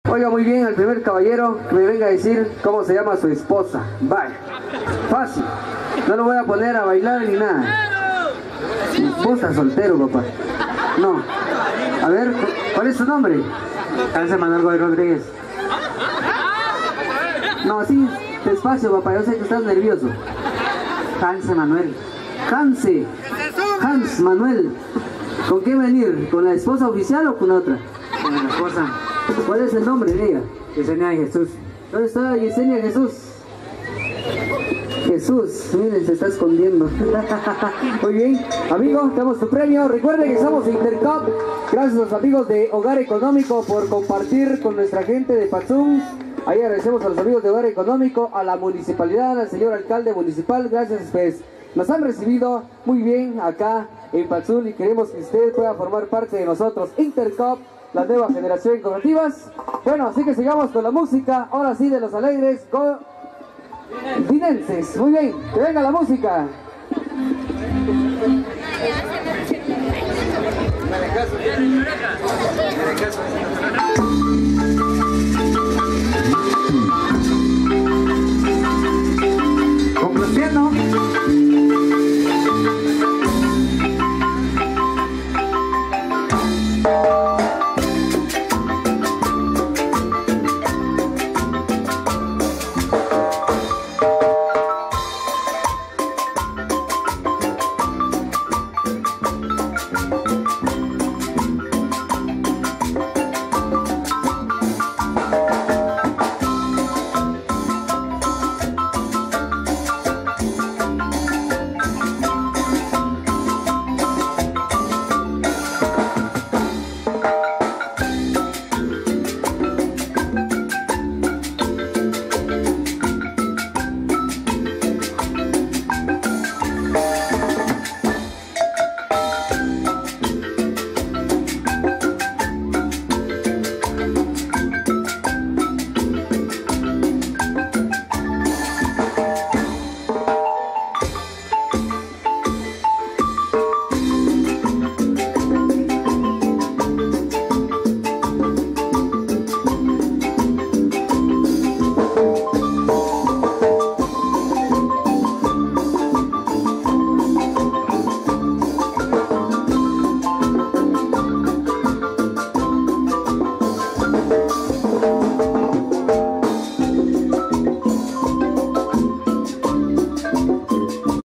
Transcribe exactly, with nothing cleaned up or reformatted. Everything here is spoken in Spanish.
Oiga muy bien al primer caballero que me venga a decir cómo se llama su esposa. Vaya, fácil. No lo voy a poner a bailar ni nada. Vos estás soltero, papá. No. A ver, ¿cuál es su nombre? Hanse Manuel Godoy Rodríguez. No, así, despacio, papá. Yo sé que estás nervioso. Hanse Manuel. Hanse. Hans Manuel. ¿Con qué venir? ¿Con la esposa oficial o con otra? Con la esposa. ¿Cuál es el nombre de ella? Yesenia Jesús. ¿Dónde está Yesenia Jesús? Jesús, miren, se está escondiendo. Muy bien, amigos, tenemos tu premio. Recuerden que estamos en Intercop. Gracias a los amigos de Hogar Económico por compartir con nuestra gente de Patzún. Ahí agradecemos a los amigos de Hogar Económico, a la municipalidad, al señor alcalde municipal. Gracias, pues. Nos han recibido muy bien acá en Patzún y queremos que usted pueda formar parte de nosotros. Intercop, la nueva generación de cooperativas. Bueno, así que sigamos con la música. Ahora sí, de los alegres con Dinenses. Muy bien, que venga la música. Dale caso, dale caso.